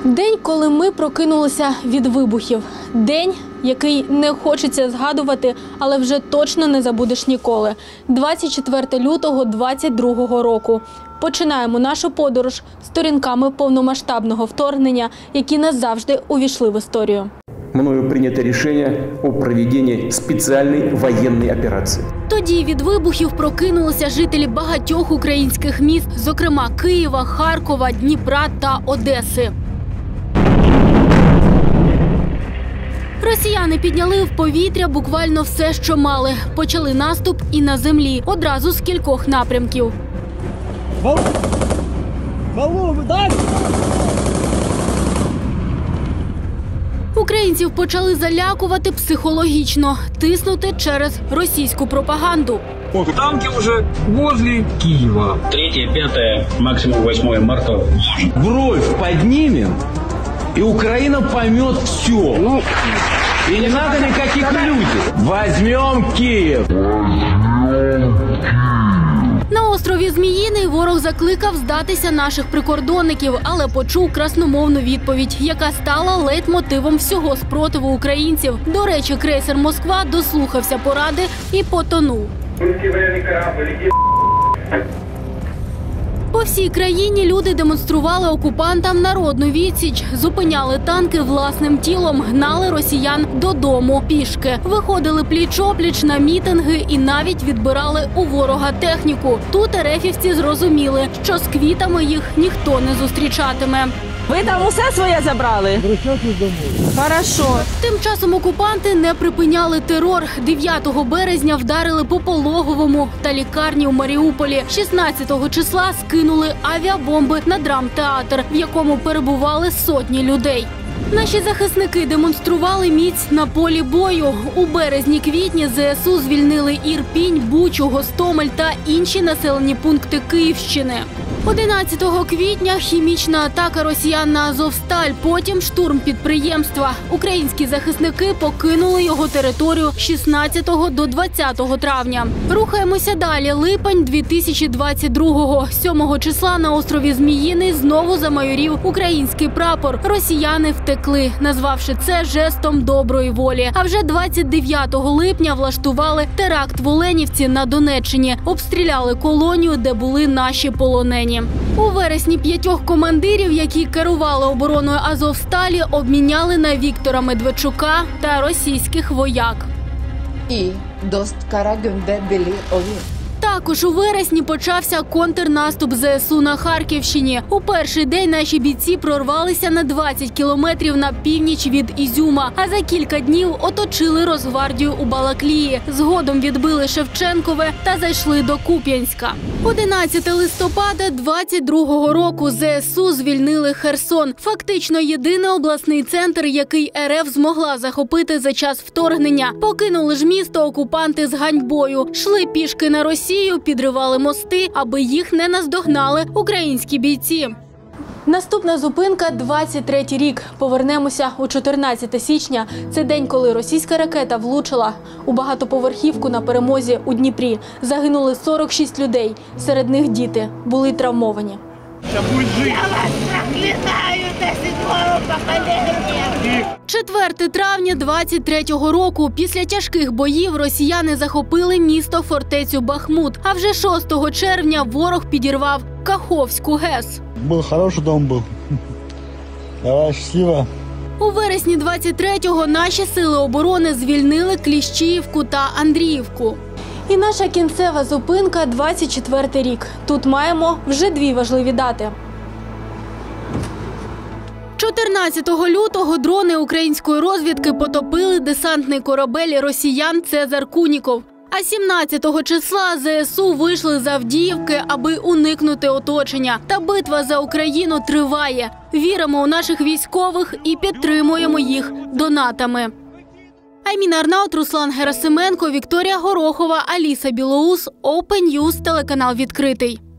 День, коли ми прокинулися від вибухів. День, який не хочеться згадувати, але вже точно не забудеш ніколи. 24 лютого 22-го року. Починаємо нашу подорож сторінками повномасштабного вторгнення, які назавжди увійшли в історію. Мною прийнято рішення о проведенні спеціальної воєнної операції. Тоді від вибухів прокинулися жителі багатьох українських міст, зокрема Києва, Харкова, Дніпра та Одеси. Росіяни підняли в повітря буквально все, що мали. Почали наступ і на землі, одразу з кількох напрямків. Українців почали залякувати психологічно, тиснути через російську пропаганду. Танки вже возле Києва. 3, 5, максимум 8 марта. Бровь поднимем, и Украина поймет все. И не надо никаких иллюзий. Возьмем Киев. На острові Зміїний ворог закликав здатися наших прикордонників, але почув красномовну відповідь, яка стала лейтмотивом всього спротиву українців. До речі, крейсер «Москва» дослухався поради і потонув. По всій країні люди демонстрували окупантам народну відсіч, зупиняли танки власним тілом, гнали росіян додому пішки. Виходили пліч-опліч на мітинги і навіть відбирали у ворога техніку. Тут ерефівці зрозуміли, що з квітами їх ніхто не зустрічатиме. Ви там усе своє забрали? Хорошо. Тим часом окупанти не припиняли терор. 9 березня вдарили по Пологовому та лікарні у Маріуполі. 16 числа скинули авіабомби на драмтеатр, в якому перебували сотні людей. Наші захисники демонстрували міць на полі бою. У березні-квітні ЗСУ звільнили Ірпінь, Бучу, Гостомель та інші населені пункти Київщини. 11 квітня хімічна атака росіян на Азовсталь, потім штурм підприємства. Українські захисники покинули його територію 16 до 20 травня. Рухаємося далі. Липень 2022-го. 7 числа на острові Зміїний знову замайорів український прапор. Росіяни втекли, назвавши це жестом доброї волі. А вже 29 липня влаштували теракт в Оленівці на Донеччині. Обстріляли колонію, де були наші полонені. У вересні 5 командирів, які керували обороною Азовсталі, обміняли на Віктора Медведчука та російських вояк. І дост карагюнде білі ові. Також у вересні почався контрнаступ ЗСУ на Харківщині. У перший день наші бійці прорвалися на 20 кілометрів на північ від Ізюма, а за кілька днів оточили Росгвардію у Балаклії. Згодом відбили Шевченкове та зайшли до Куп'янська. 11 листопада 22-го року ЗСУ звільнили Херсон. Фактично єдиний обласний центр, який РФ змогла захопити за час вторгнення. Покинули ж місто окупанти з ганьбою. Шли пішки на Росію, підривали мости, аби їх не наздогнали українські бійці. Наступна зупинка – 23-й рік. Повернемося у 14 січня. Це день, коли російська ракета влучила у багатоповерхівку на Перемозі у Дніпрі. Загинули 46 людей. Серед них діти. Були травмовані. 4 травня 23-го року. Після тяжких боїв росіяни захопили місто-фортецю Бахмут. А вже 6 червня ворог підірвав Каховську ГЕС. Був хороший дом був. Давай, щасливо. У вересні 23-го наші сили оборони звільнили Кліщіївку та Андріївку. І наша кінцева зупинка – 24-й рік. Тут маємо вже 2 важливі дати. 14 лютого дрони української розвідки потопили десантний корабель росіян «Цезар Куніков». А 17 числа ЗСУ вийшли з Авдіївки, аби уникнути оточення. Та битва за Україну триває. Віримо у наших військових і підтримуємо їх донатами. Айміна Арнаут, Руслан Герасименко, Вікторія Горохова, Аліса Білоус, Open News, телеканал «Відкритий».